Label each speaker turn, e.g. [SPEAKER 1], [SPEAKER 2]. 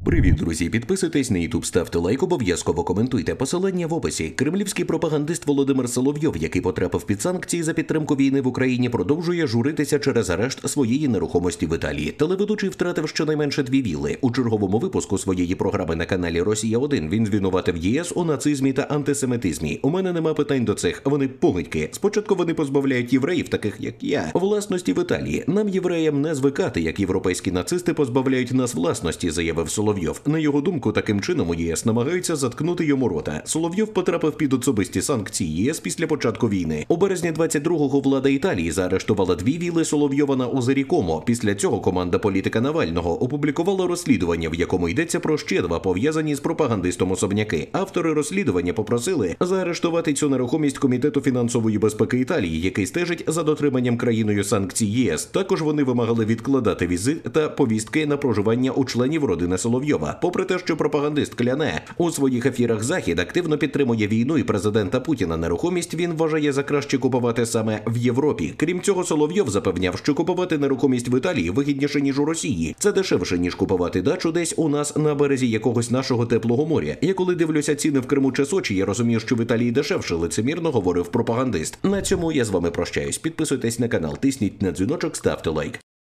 [SPEAKER 1] Привіт, друзі! Підписуйтесь на YouTube, ставте лайк, обов'язково коментуйте. Посилання в описі. Кремлівський пропагандист Володимир Соловйов, який потрапив під санкції за підтримку війни в Україні, продовжує журитися через арешт своєї нерухомості в Італії. Телеведучий втратив щонайменше 2 вілли. У черговому випуску своєї програми на каналі «Росія-1» він звинуватив ЄС у нацизмі та антисемітизмі. У мене нема питань до цих. Вони погидьки. Спочатку вони позбавляють євреїв, таких як я, власності в Італії. Нам, євреям, не звикати, як європейські нацисти позбавляють нас власності, заявив Соловйов. На його думку, таким чином у ЄС намагаються заткнути йому рота. Соловйов потрапив під особисті санкції ЄС після початку війни. У березні 22-го влада Італії заарештувала 2 вілли Соловйова на озері Комо. Після цього команда політика Навального опублікувала розслідування, в якому йдеться про ще 2 пов'язані з пропагандистом особняки. Автори розслідування попросили заарештувати цю нерухомість Комітету фінансової безпеки Італії, який стежить за дотриманням країною санкцій ЄС. Також вони вимагали відкладати візит та повістки на проживання у членів родини Соловйова. Попри те, що пропагандист кляне, у своїх ефірах Захід активно підтримує війну і президента Путіна, нерухомість він вважає за краще купувати саме в Європі. Крім цього, Соловйов запевняв, що купувати нерухомість в Італії вигідніше, ніж у Росії. Це дешевше, ніж купувати дачу десь у нас на березі якогось нашого теплого моря. Я коли дивлюся ціни в Криму чи Сочі, я розумію, що в Італії дешевше, лицемірно говорив пропагандист. На цьому я з вами прощаюсь. Підписуйтесь на канал, тисніть на дзвіночок, ставте лайк.